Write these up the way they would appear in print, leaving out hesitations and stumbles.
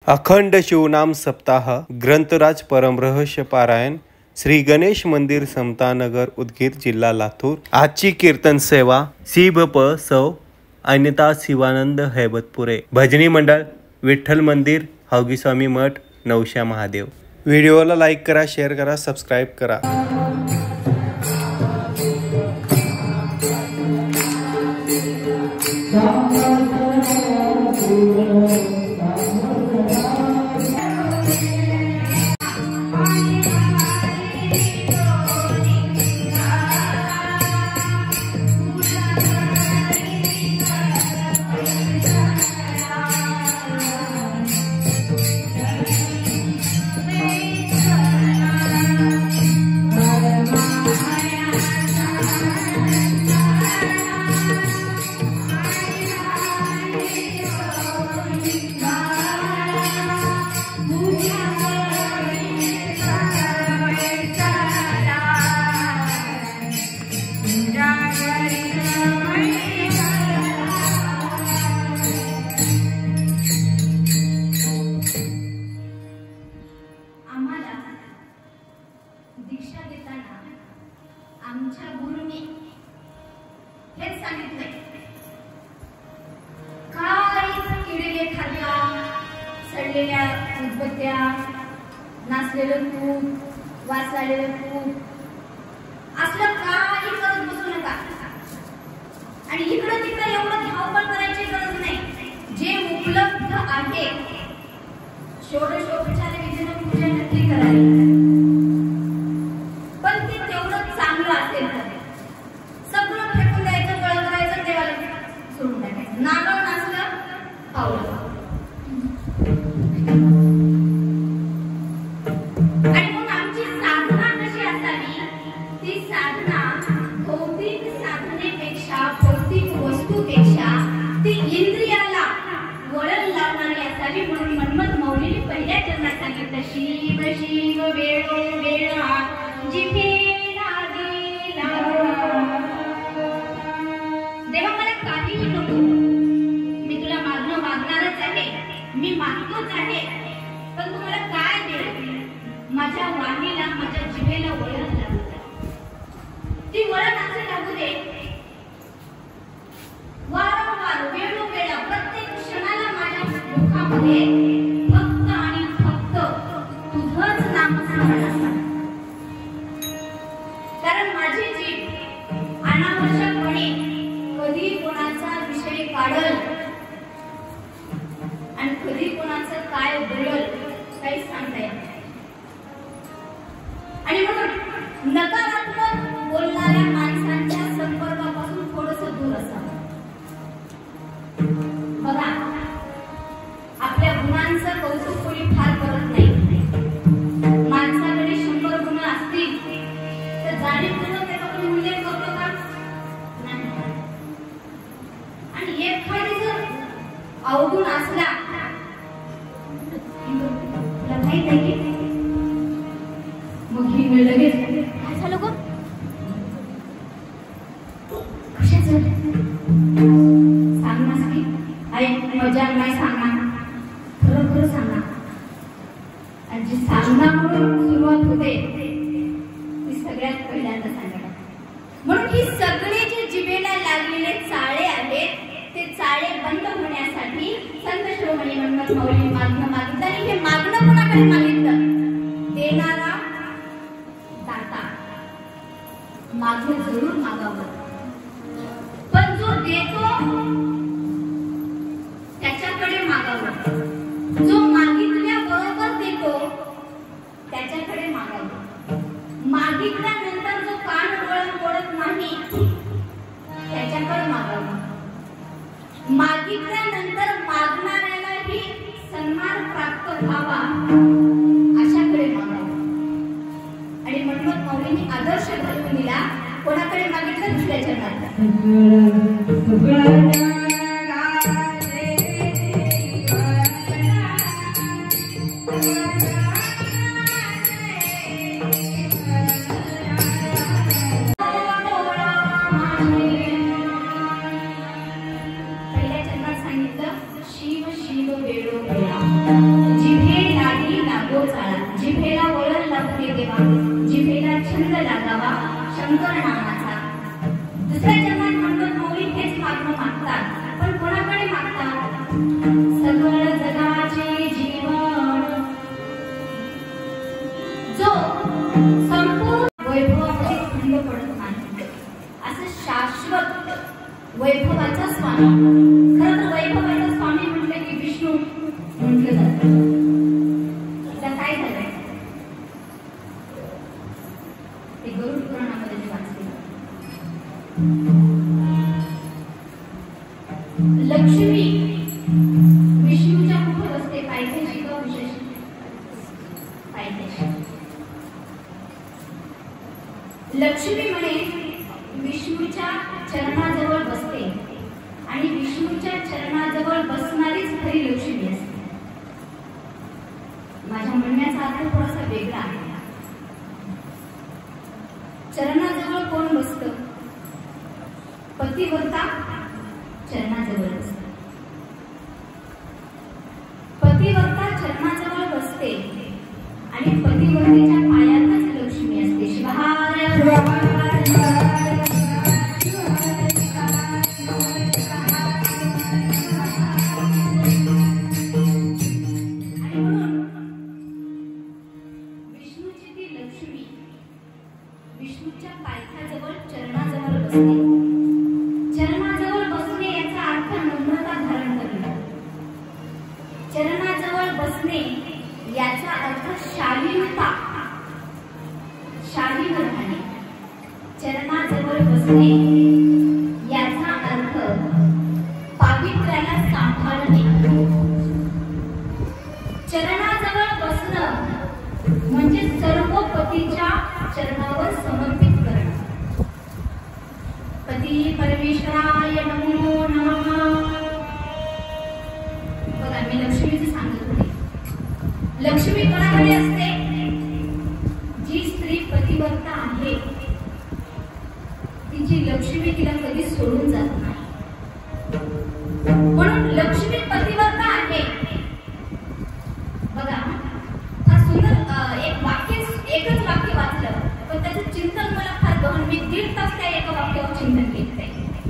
अखंड शिवनाम सप्ताह ग्रंथराज परमरहस्य पारायण श्री गणेश मंदिर समतानगर उदगीर जिल्हा लातूर। आजची कीर्तन सेवा सीभप सौ अनिता शिवानंद हैबतपुरे। भजनी मंडळ विठ्ठल मंदिर हौगीस्वामी मठ नवशा महादेव। व्हिडिओला लाईक करा, शेअर करा, सबस्क्राईब करा। दीक्षा देताना आमच्या गुरुनी हेच सांगितले, काय किडे खाद्या, सडलेल्या उदबत्त्या, नासलेलं तूप, वासलेलं तूप असलं काही करत बसू नका। आणि इकडं तिकडं एवढं धावपळ करायची गरज नाही। जे उपलब्ध आहे षोडशोपचार विधीनं पूजा नक्की करावी, पण ते तेवढं चांगलं असेल तर सगळं फेकून द्यायचं, गोळा करायचं, देवाला सोडून टाकायचं। नारळ नाचलं पावलं। आणि मग आमची साधना कशी असावी? ती साधना भौतिक साधनेपेक्षा, भौतिक वस्तूपेक्षा ती इंद्रियाला वळण लावणारी असावी। म्हणून मन्मथ मौलीने पहिल्या चरणात सांगितलं, शिव शिव वेळो वेळा जिथे देवा मला काहीही नको, मी तुला मागणारच आहे, मी मागतोच आहे, पण तू मला काय दे? माझ्या वाणीला, माझ्या जिभेला वळण लागू दे। ती वळण असे लागू दे, वारंवार वेळोवेळा प्रत्येक क्षणाला माझ्या मुखामध्ये फक्त आणि फक्त तुझंच नामस्मरण असावं। कारण माझी जीभ अनावश्यकपणे कधी कोणाचा विषय काढल आणि कधी कोणाचं काय बोलल काही सांगता येत नाही। आणि म्हणून नकारात्मक बोलणाऱ्या माणसांच्या संपर्कापासून थोडंसं दूर असावं। बघा, आपल्या गुणांचं कौतुक कोणी फार करत नाही। माणसाकडे 100 गुण असतील तर जाणीवपूर्वक त्याचा कोणी उल्लेख करतो का? नाही। आणि एखादी जर अवगुण असला, तुला माहित आहे की मग ही वेळ लगेच काय झालं गं? कशाचं सांगणार की आई मजा नाही सांगणार, खरं खरं सांगणार। आणि जी सांगण्याकडून सुरुवात होते ती सगळ्यात पहिल्यांदा सांगणार। म्हणून ही सगळे जे जिभेला लागलेले चाळे आहेत ते चाळे बंद होण्यासाठी संत शिरोमणी मन्मथ मौली मागणं मागितलं। आणि हे मागणं कोणाकडे मागितलं? देणारा दाता। मागणं जरूर मागावं, पण जो देतो त्याच्याकडे मागावं। जो मागितल्याबरोबर देतो त्याच्याकडे मागावं। मागितल्यानंतर जो कान वळत नाही त्याच्याकडे मागावं। मागितल्यानंतर मागणाऱ्यालाही सन्मान प्राप्त व्हावा अशाकडे मागावं। आणि मन्मथ मौलींनी आदर्श घडवून दिला। कोणाकडे मागितलं? दुसऱ्या चरणात। पहिल्या चरणात सांगितलं, शिव शिव वेळो वेळा शंकर नामाचा. दुसऱ्या जन्मात म्हणतात माऊली हेच मागणं मागतात, पण कोणाकडे मागतात? सकळ जगाचे जीवन जो संपूर्ण वैभवामध्ये खंड पडत नाही, असं शाश्वत वैभवाचा स्वामी. खरं तर वैभवाचा स्वामी म्हटलं की विष्णू म्हटलं जातं. आता काय झालंय ते गरुड पुराणामध्ये मी वाचले. लक्ष्मी विष्णूच्या कुठे बसते? पायथ्याशी का विशेष? पायथ्याशी. लक्ष्मी म्हणे विष्णूच्या चरणाजवळ बसते आणि विष्णूच्या चरणाजवळ बसणारीच खरी लक्ष्मी असते. माझ्या म्हणण्याचा अर्थ थोडासा वेगळा आहे. चरणाजवळ कोण बसतं? पतिव्रता चरणाजवळ बसते. पतिव्रता चरणाजवळ बसते आणि पतिव्रतेच्या पायातच लक्ष्मी असते. शिवहार विष्णूच्या पायथ्याजवळ चरणाजवळ बसणे. चरणाजवळ बसणे याचा अर्थ नम्रता धारण करणे. चरणाजवळ बसणे याचा अर्थ शालीनता, शालीन राहणे. चरणाजवळ बसणे याचा अर्थ पावित्र्याला सांभाळणे. चरणाजवळ बसणं म्हणजे सर्व पतीच्या चरणावर समर्पित करणं. पती परमेश्वराय नमो नमः. बघा मी लक्ष्मीचं सांगत होते. लक्ष्मी कोणाकडे असते? जी स्त्री पतिव्रता आहे तिची लक्ष्मी तिला कधी सोडून जात नाही. म्हणून लक्ष्मी पतिव्रता आहे. बघा एक वाक्य, एकच वाक्य वाचलं पण त्याचं चिंतन मला फार गहन. मी 1.5 तास त्या एका वाक्यावर चिंतन केलं.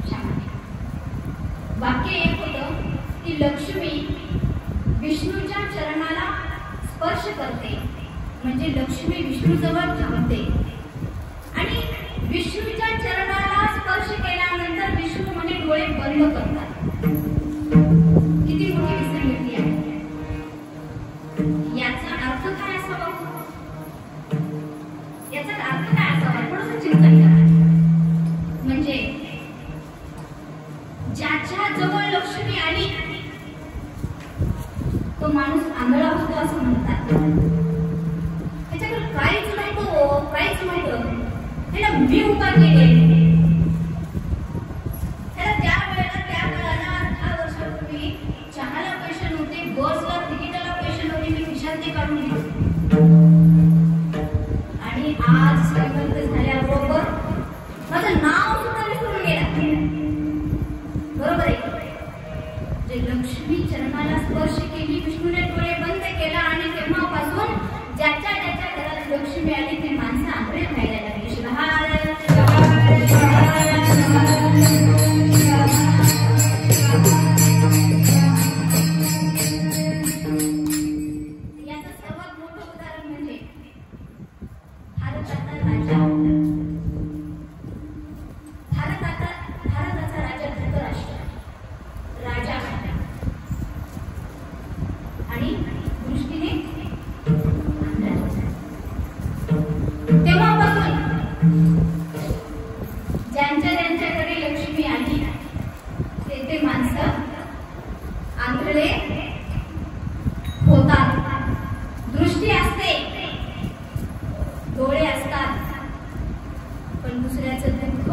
वाक्य एक होतं की लक्ष्मी विष्णूच्या चरणाला स्पर्श करते म्हणजे लक्ष्मी विष्णूजवळ थांबते आणि विष्णूच्या चरणाला स्पर्श केल्यानंतर विष्णू म्हणे डोळे बंद करतात. किती मोठी विसंगती आहे. याचा अर्थ काय असावा? याचा अर्थ काय असावा? थोडंसं चिंतन करा. म्हणजे ज्याच्या जवळ लक्ष्मी आली तो माणूस आंधळा होतो असं म्हणतात. त्याच्याकडे काहीच नव्हतं, काहीच नव्हतं. त्याला मी उपाय केले. त्याला त्या वेळेला त्या काळाला 10 वर्षापूर्वी चहाला पैसे नव्हते, बसला तिकिटाला पैसे नव्हते. मी खिशात ते काढून घेतले आणि आज श्रीमंत झाल्याबरोबर माझं नाव सुद्धा विसरून गेला. बरोबर आहे. जे लक्ष्मी चरणाला स्पर्श केली, विष्णूने डोळे बंद केला आणि तेव्हापासून ज्याच्या ज्याच्या घरात लक्ष्मी आली ते माणसं आंधळे व्हायला लागली. शिवहार याचं सर्वात मोठं उदाहरण म्हणजे भारताचा राजा धृतराष्ट्र राजा आणि दृष्टीने तेव्हापासून ज्यांच्या ज्यांच्याकडे लक्ष्मी आली ते माणसं आंधळे होतात. दृष्टी असते, डोळे असतात, पण दुसऱ्याचं दुःख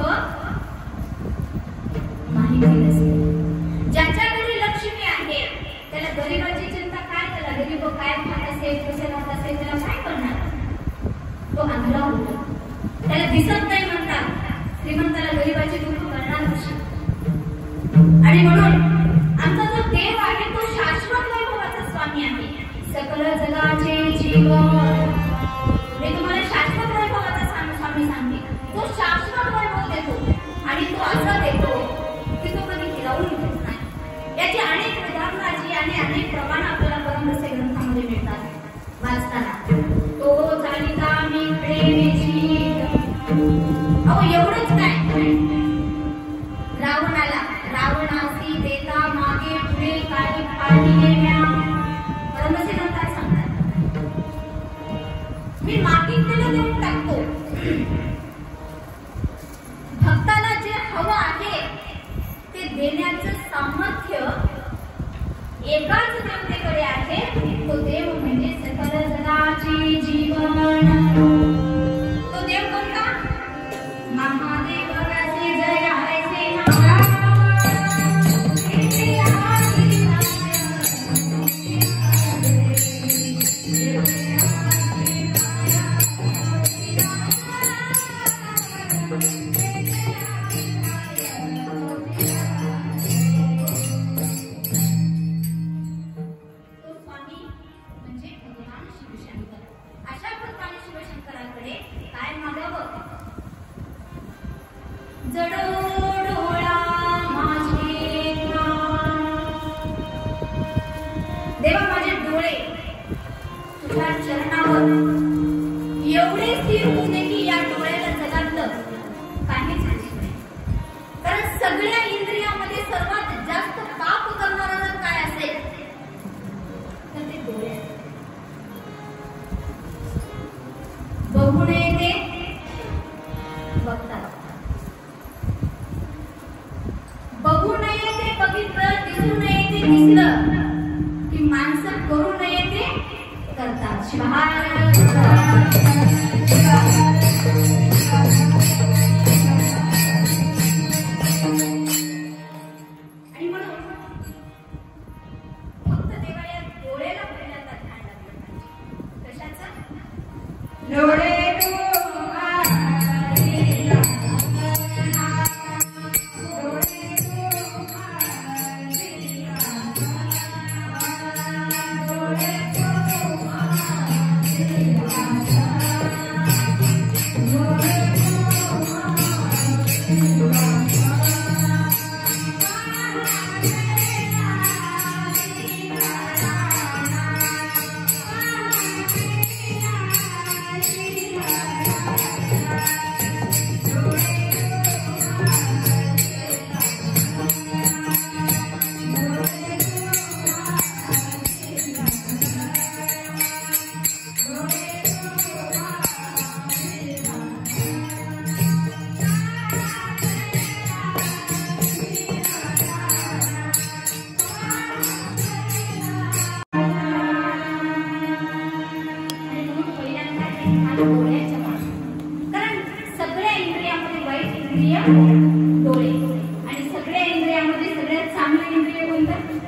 माहिती नसते. ज्याच्याकडे लक्ष्मी आहे त्याला गरिबाची चिंता काय? त्याला गरीब काय खात असेल, कसे राहत असेल, त्याला काय करणार? तो आंधळा होतो. त्याला दिसत नाही म्हणतात. श्रीमंताला गरिबाची दुःख करणार कशी? आणि म्हणून आमचा जो देव आहे तो शाश्वत वैभवाचा स्वामी आहे. सकल जगाचे जीवन. मी तुम्हाला शाश्वत वैभवाचा स्वामी सांगते. तो शाश्वत जडो डोळा माझे प्राण. देवा माझे डोळे तुझ्या चरणावर एवढे स्थिर होऊ दे की या डोळ्याला जगातलं काहीच दिसू नये. कारण सगळ्या इंद्रियामध्ये सर्वात जास्त पाप करणारा जर काय असेल तर ते डोळे आहेत. बघू नये ते बघतात, बघू नये ते बघितलं, दिसू नये ते दिसलं की माणसं करू नये ते करतात. आणि म्हणून फक्त देवा या डोळ्याला पहिल्यांदा ध्यान लागलं पाहिजे. कशाचं? डोळे डोळे. आणि सगळ्या इंद्रियामध्ये सगळ्यात चांगलं इंद्रिय कोणतं?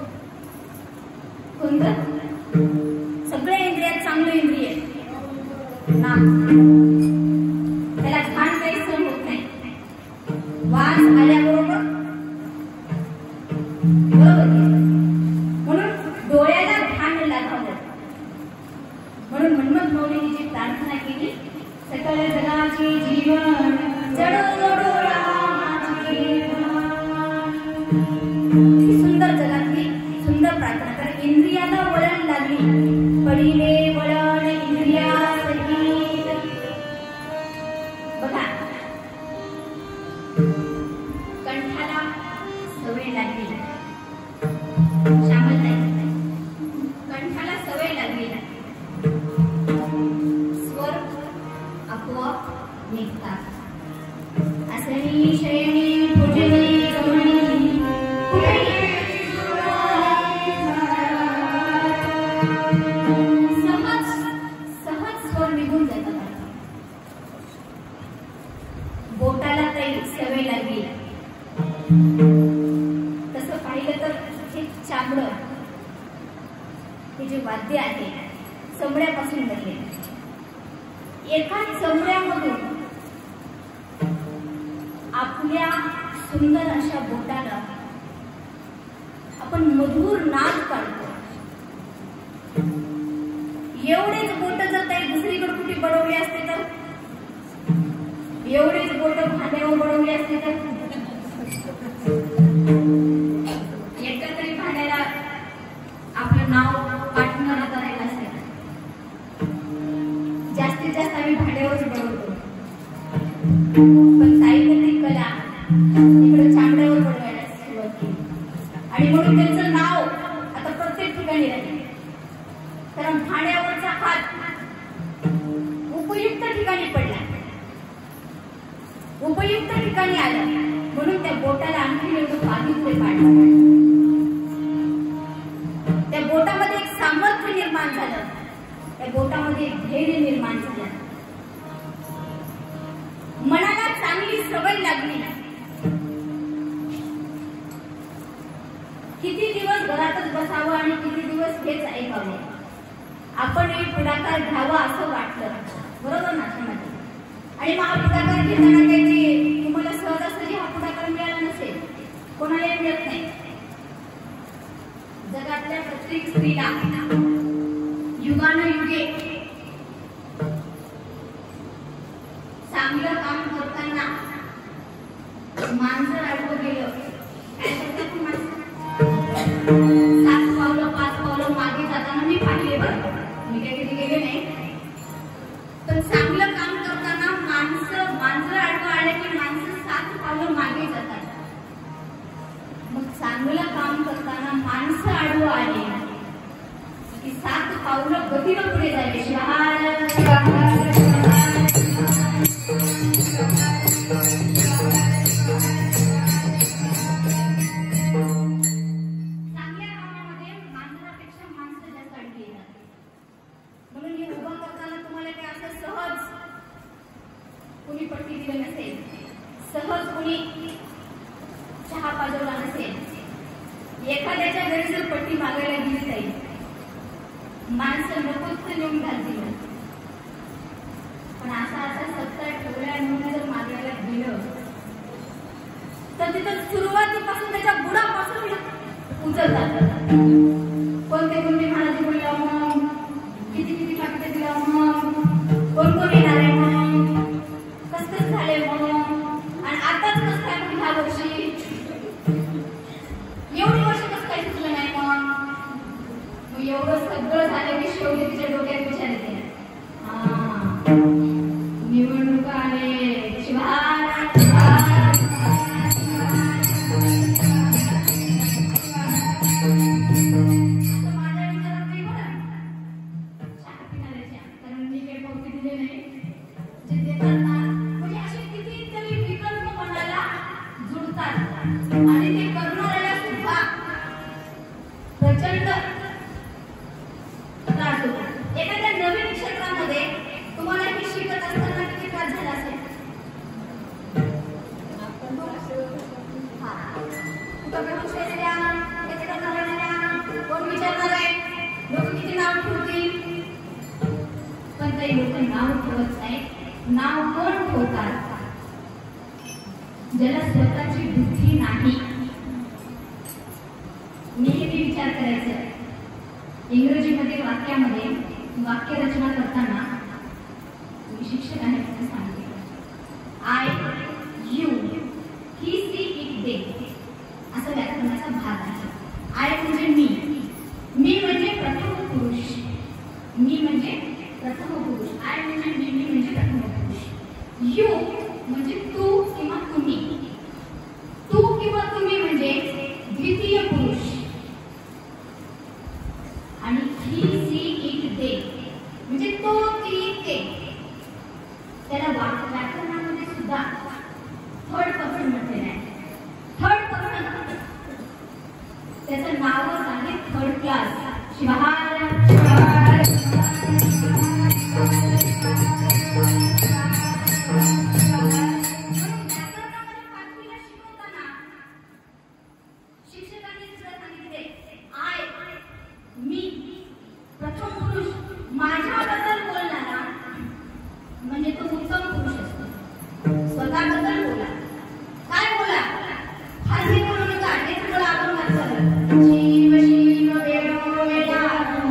कोणतं? सगळ्या इंद्रियात चांगलं इंद्रिय नाक. त्याला घाण काही सहन होत नाही. वास आल्याबरोबर बरोबर, म्हणून डोळ्याला घाण लागावं. म्हणून मन्मथ मौलीने जी प्रार्थना केली, सकल जगाचे जीवन सुंदर जगातली सुंदर प्रार्थना. कारण इंद्रियाला वळण लागली, पडिले वळण इंद्रिया सहित. बघा, कंठाला सवय लागली, श्यामल नाही, कंठाला सवय लागली, स्वर आपोआप निघतात. असनी शयनी भोजनी गमनी सहज स्वर निघून जातात. बोटाला काही सवय लागली. तसं पाहिलं तर हे चामडं, हे जे वाद्य आहे चमड्यापासून बनले. एका चमड्यामधून आपल्या सुंदर अशा बोटाला आपण मधुर नाद काढतो. एवढेच बोट जर काही दुसरीकडे कुठे बडवली असते तर, एवढेच बोट भांड्यावर बडवली असते तर, एकदा तरी भांड्याला आपलं नाव पाठवणारा करायला असेल. जास्तीत जास्त आम्ही भांड्यावरच बडवतो. पण ताईने ती कला इकडे चामड्यावर बडवायला सुरुवात केली. आणि म्हणून त्यांचं नाव आता प्रत्येक ठिकाणी राहील. कारण भांड्यावरचा हात उपयुक्त ठिकाणी पडला, उपयुक्त ठिकाणी आला, म्हणून त्या बोटाला आणखी एवढं पावित्र्य पाडलं. त्या बोटामध्ये एक सामर्थ्य निर्माण झालं, त्या बोटामध्ये एक धैर्य निर्माण झालं. मनाला चांगली सवय लागली. किती दिवस घरातच बसावं आणि किती दिवस हेच ऐकावं. आपण एक पुढाकार घ्यावा असं वाटलं, बरोबर ना समाज. आणि मग हा पुढाकार घेताना काही तुम्हाला सहजासहजी हा पुढाकार मिळाला नसेल, कोणालाही मिळत नाही. जगातल्या प्रत्येक स्त्रीला युगानुयुगे चांगलं काम करताना सावलं गतीनं पुढे जाईल. शिवहार शिवहार चांगल्या कामामध्ये माणसापेक्षा माणसं जास्त अडकली जातात. म्हणून हे उभं करताना तुम्हाला काय असं सहज कुणी पट्टी दिलं नसेल, सहज कुणी चहा पाजवला नसेल, एखाद्याच्या घरी जर पट्टी मागायला गेली जाईल, माणसं नकोच नेऊन घालतील. पण असा सत्ता ठेवल्या म्हणून जर मागायला गेलं तर तिथं सुरुवातीपासून त्याच्या बुडापासून उचलतात. कोणते कोणते महाराज बोलला मग, किती किती टाकते दिला मग, कोण कोण येणार आहे मग, कसं झाले मग, आणि आताच कसं काय मग ह्या वर्षी एवढी वर्ष कसं काय सुचलं नाही मग एवढं सगळं झालं की शेवटी तिच्या डोक्यात विचार येते, निवडणुका आले. शिवहार एखाद्या नवीन क्षेत्रामध्ये तुम्हाला हे शिकत असताना किती त्रास झाला असेल. कोण विचारणार आहे, लोक किती नाव ठेवतील, पण काही लोक नाव ठेवत नाही. नाव कोण ठेवतात, ज्याला स्वतःची बुद्धी नाही. नेहमी विचार करायचा. इंग्रजीमध्ये वाक्यामध्ये वाक्य रचना करताना शिक्षकाने सांगितले, I you he she it they असा व्याकरणाचा भाग आहे. आय म्हणजे मी म्हणजे प्रथम पुरुष, मी म्हणजे प्रथम पुरुष, आय म्हणजे मी म्हणजे प्रथम पुरुष. यू म्हणजे तू किंवा तुम्ही, तू किंवा तुम्ही म्हणजे द्वितीय पुरुष, आणि ही सी इट दे म्हणजे तो ती ते. त्याला व्याकरणामध्ये सुद्धा थर्ड पर्सन म्हटलेलं आहे. थर्ड पर्सन त्याचं नावच आहे थर्ड क्लास. शिवहार शिक्षकांनी सुद्धा सांगितले, आय मी प्रथम पुरुष, माझ्याबद्दल बोलणारा म्हणजे तो उत्तम पुरुष असतो. स्वतःबद्दल बोला, काय बोला, फारसी बोलू नका. हे तुम्हाला आपण वाचलं, शिव शिव वेणो वेणा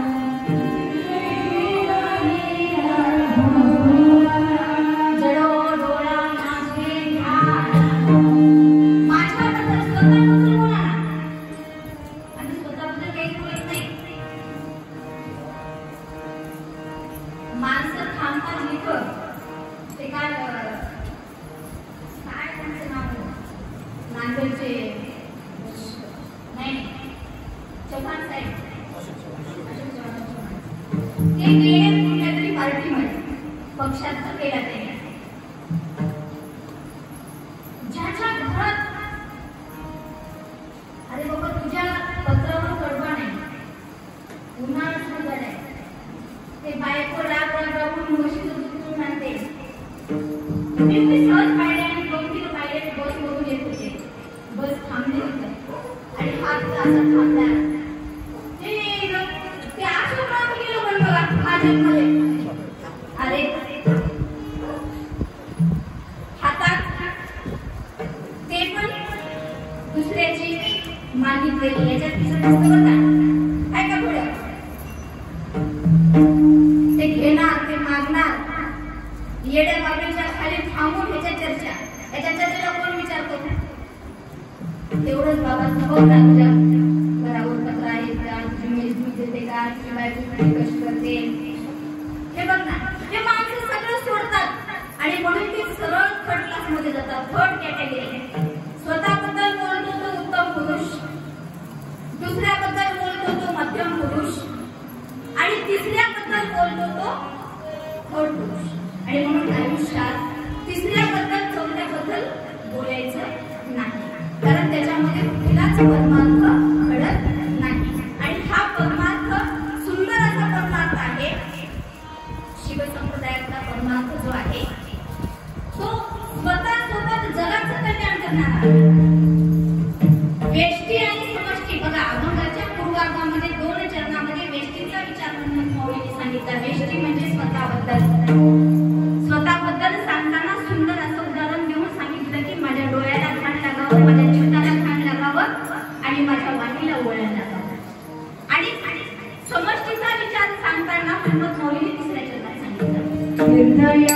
जडो डोळा नाचे ध्यान. माझ्याबद्दल स्वतःबद्दल बोला आणि स्वतःबद्दल काही बोलत नाही. माणसं थांबतात लिखत ते काय त्यांचं नाव नांदेडचे नाही चव्हाण साहेब, ते गेले कुठल्या तरी पार्टीमध्ये, पक्षात केला त्याने. ज्याच्या घरात अरे बाबा तुझ्या पत्रावर कडबा नाही, उन्हाळा सुरू झालाय, ते बायको राग रागून म्हशीचं दूध पिऊन आणते. मी सहज पाहिले आणि 2-3 पाहिले बस मधून येत होते. बस थांबली होती आणि हात असा थांबला. ते आश्रमात गेलो पण बघा भाजपमध्ये. अरे हातात ते पण दुसऱ्याची मागितलेली, याच्यात दिसत असतं बघा काय का पुढं ते घेणार, ते मागणार. येड्या बाबीच्या खाली थांबून ह्याच्या चर्चेला कोण विचारतो. तेवढंच बाबा बघ ना, तुझ्या घरावर कचरा आहे का, तुझी मेज दूध देते का, तुझी बायको कशी करते, हे बघ ना. हे माणसं सगळं सोडतात आणि म्हणून ते सरळ थर्ड क्लास मध्ये जातात, थर्ड कॅटेगरी. स्वतःबद्दल बोलतो तो उत्तम पुरुष, दुसऱ्याबद्दल बोलतो तो मध्यम पुरुष, आणि तिसऱ्या तिसऱ्याबद्दल बोलतो तो थर्ड पुरुष. आणि म्हणून आयुष्यात तिसऱ्याबद्दल चौथ्याबद्दल बोलायचं नाही, कारण त्याच्यामध्ये कुठलाच परमार्थ घडत नाही. आणि हा परमार्थ सुंदर असा परमार्थ आहे. शिवसंप्रदायातला परमार्थ जो आहे तो स्वतःसोबत जगाचं कल्याण करणारा वेष्टी आणि समष्टी. बघा, अभंगाच्या पूर्वार्धामध्ये 2 चरणामध्ये वेष्टीचा विचार म्हणून मौलीने सांगितला. वेष्टी म्हणजे स्वतःबद्दल सांगताना सुंदर असं उदाहरण देऊन सांगितलं की माझ्या डोळ्याला खाण लागावं, माझ्या जीवनाला खाण लागावं आणि माझ्या वाणीला वळण लागावं. आणि समष्टीचा विचार सांगताना हनुमत मौलीने तिसऱ्या चरणात सांगितलं.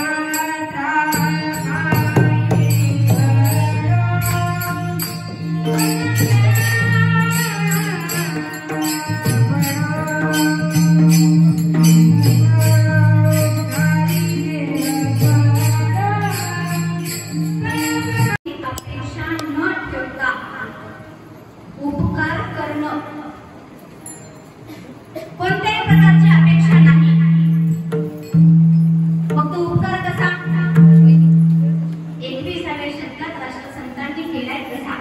उपकार करणं, कोणत्याही प्रकारची अपेक्षा नाही. फक्त उपकार कसा 21व्या शतकात राष्ट्रसंतांनी केलाय कसा.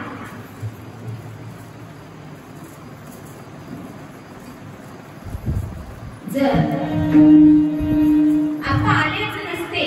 जर आपण आलेच नसते,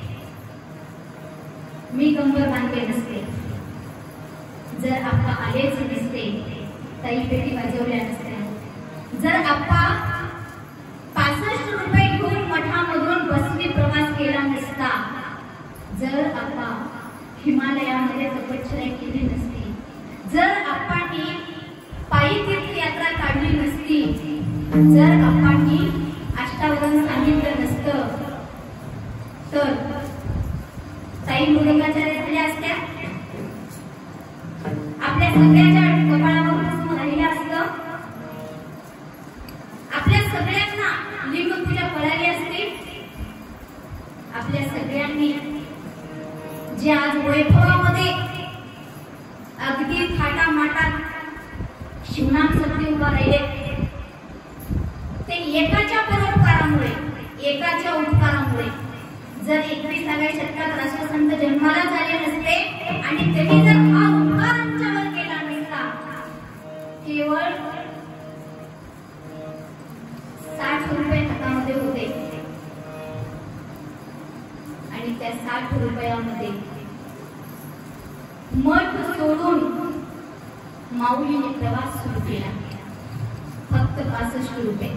मी कंबर बांधले नसते, जर आपण आलेच नसते, ताई पेटी वाजवल्या नसत्या, जर आपण 65 रुपये घेऊन मठामधून बसने प्रवास केला नसता, जर आपण हिमालयामध्ये तपश्चर्या केली नसती, जर आपण पायी तीर्थयात्रा काढली नसती, जर आपण अष्टावरण सांगितलं नसतं, तर ताई मृदंगाचार्य झाल्या असत्या. आपल्या सगळ्यांच्या कपाळावर बसून राहिलं असतं, आपल्या सगळ्यांना लिंगपूजा कळाली असते, आपल्या सगळ्यांनी जे आज वैभवामध्ये अगदी थाटामाटात शिवनाम सत्य उभा राहिले, ते एकाच्या परोपकारामुळे, एकाच्या उपकारामुळे. जर 21व्या शतकात राष्ट्रसंत जन्माला झाले नसते आणि त्यांनी जर हा उपकार आमच्यावर केला नसता, केवळ 60 रुपये हातामध्ये होते आणि त्या 60 रुपयामध्ये मठ सोडून माऊलीने प्रवास सुरू केला. फक्त 65 रुपये.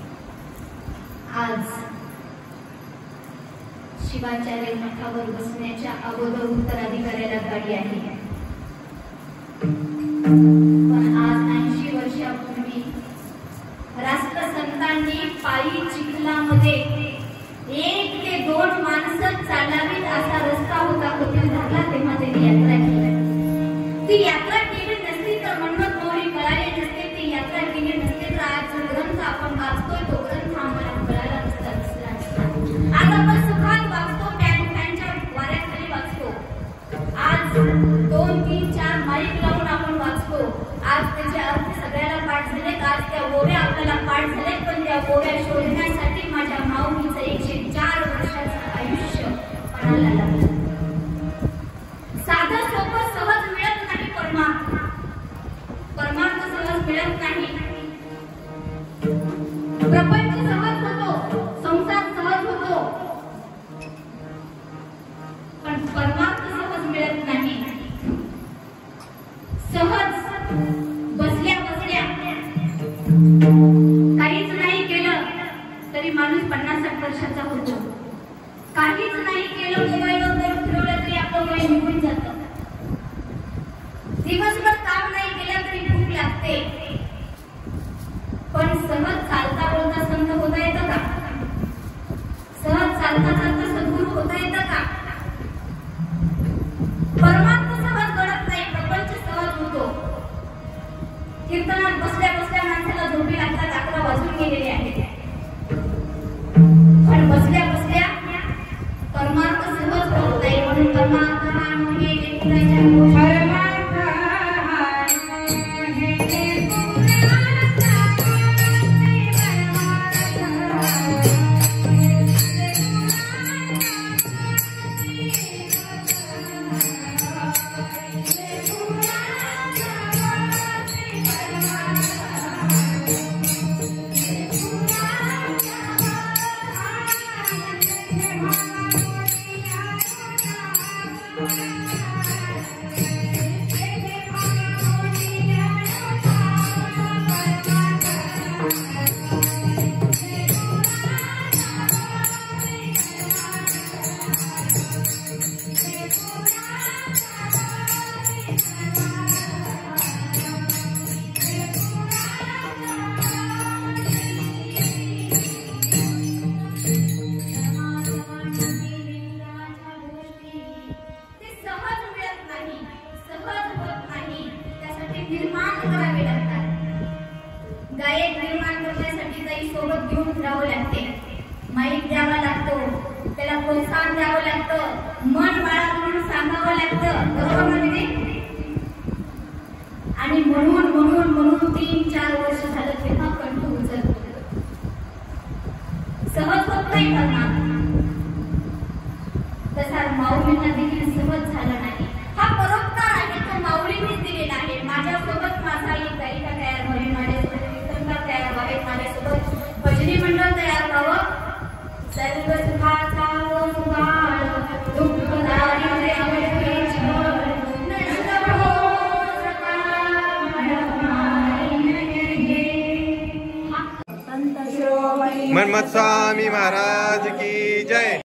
आज शिवाचार्य मठावर बसण्याच्या अगोदर उत्तराधिकाऱ्याला गाडी आहे, पण आज 80 वर्षापूर्वी राष्ट्रसंतांनी पायी चिखलामध्ये 1 ते 2 माणसं चालावीत असा रस्ता होता कपिलधारला, तेव्हा त्यांनी यात्रा केली. ती यात्रा केली नसती तर मन्मथ मौली कळाले नसते, ती यात्रा केली नसते तर आज जो ग्रंथ आपण वाचतोय तो ग्रंथ आम्हाला कळाला नसता. आज आपण सुखात वाचतो, फॅनच्या वाऱ्याखाली वाचतो, आज 2, 3, 4 माईक लावून आपण वाचतो. आज त्याचे अर्थ सगळ्याला पाठ झाले, आज त्या ओव्या आपल्याला पाठ झाले, पण त्या ओव्या शोधण्यासाठी माझ्या माऊलीचं 104 वर्षाचं आयुष्य पणाला लागलं. साधं सोपं सहज मिळत नाही परमार्थ, परमार्थ सहज मिळत नाही. प्रपंच सहज होतो, संसार सहज होतो, पण परमार्थ सहज मिळत नाही. सहज बसल्या बसल्या काहीच नाही केलं तरी माणूस 50-60 वर्षाचा होतो. काहीच नाही केलं, मोबाईलवर जर फिरवलं तरी आपलं वय निघून जातं. दिवसभर काम नाही केलं तरी भूक लागते. पण सहज चालता बोलता संत होता येतं का? सहज चालता चालता सद्गुरू होता येतं का? परमार्थ सहज घडत नाही, प्रपंच सहज होतो. कीर्तनात बसल्या बसल्या माणसाला झोपी लागतात, 11 वाजून गेलेले आहेत, पण बसल्या बसल्या परमार्थ सहज होत नाही. म्हणून परमार्थ हा हे मन बाळा म्हणून सांगावं लागतं, बरोबर म्हणजे. आणि म्हणून म्हणून म्हणून 3-4 वर्ष झालं तेव्हा कंठ उचलतो. सहज होत नाही करणार, तसा माऊलींना देखील सहज झालं नाही. हा परोपकार आहे तो माऊलींनीच दिलेला आहे. माझ्यासोबत माझा एक गायिका तयार व्हावी, माझ्यासोबत कीर्तनकार तयार व्हावे, माझ्यासोबत भजनी मंडळ तयार व्हावं. सर्व सुखाचा सुकाळ दुःख दारिद्र्य अवघेची बळ नष्ट हो मनमत स्वामी महाराज की जय.